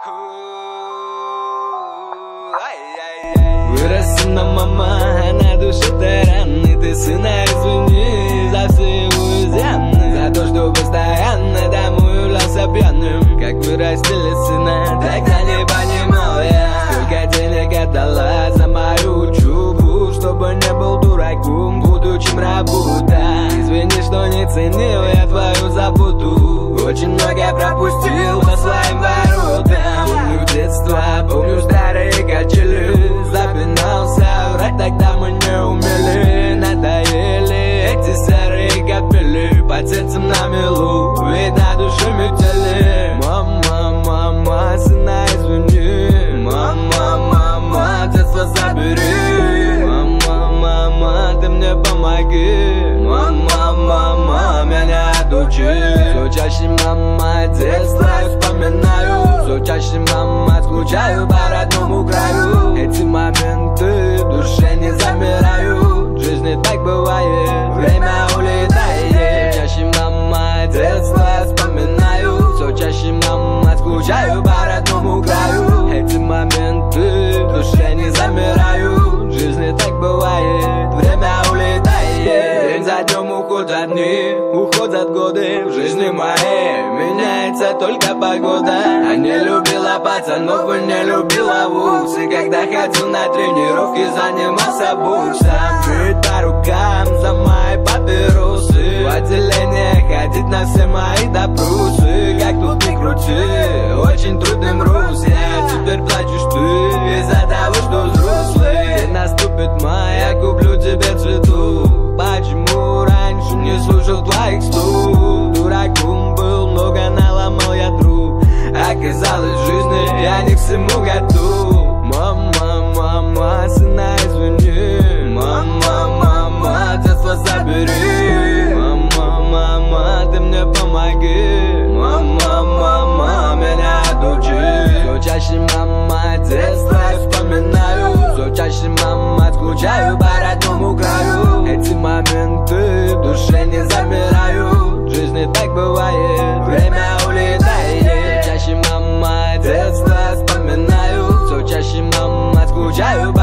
Выросла мама, на душе раны. Ты сына извини за все его изъяны, за то, что постоянно домой являлся пьяным. Как вырастили сына, тогда не понимал я, сколько денег отдала за мою учебу, чтобы не был дураком, будучи работать. Извини, что не ценил я твою заботу, очень много пропустил по своим воротам. Помню детство, помню старые качели, запинался, врать тогда мы не умели. Надоели эти серые капели, под сердцем на милу, ведь на душе метели. Мама, мама, сына извини, мама, мама, детство забери. Мама, мама, ты мне помоги, мама, мама, меня отучи. Все чаще, мама, детство вспоминаю, все чаще, мама, скучаю по родному краю. Эти моменты в душе не замирают, в жизни так бывает, время улетает. Все чаще, мама, детство вспоминаю, все чаще, мама, скучаю по родному краю. Эти моменты в душе не замирают, в жизни так бывает, время улетает. День за днем уходят дни, уходят годы, в жизни моей меняется только погода. А не любила пацанов и не любила вовсе, когда ходил на тренировки, занимался боксом. Бить по рукам за мои папиросы, в отделение ходить на все мои допросы. Как тут ни крути, очень трудным рос я, теперь плачешь ты из-за того, что взрослый. День наступит май, я куплю тебе цветов. Почему раньше не слушал твоих слов? Дураком был, много наломал я дров. Оказалось, в жизни я не к всему готов. Мама, мама, сына извини, мама, мама, детство забери. Мама, мама, ты мне помоги, мама, мама, меня отучи. Все чаще, мама, детство вспоминаю, все чаще, мама, скучаю по родному краю. Эти моменты в душе не замирают, в жизни так бывает, время улетает. Все чаще, мама, детство вспоминаю, все чаще, мама, скучаю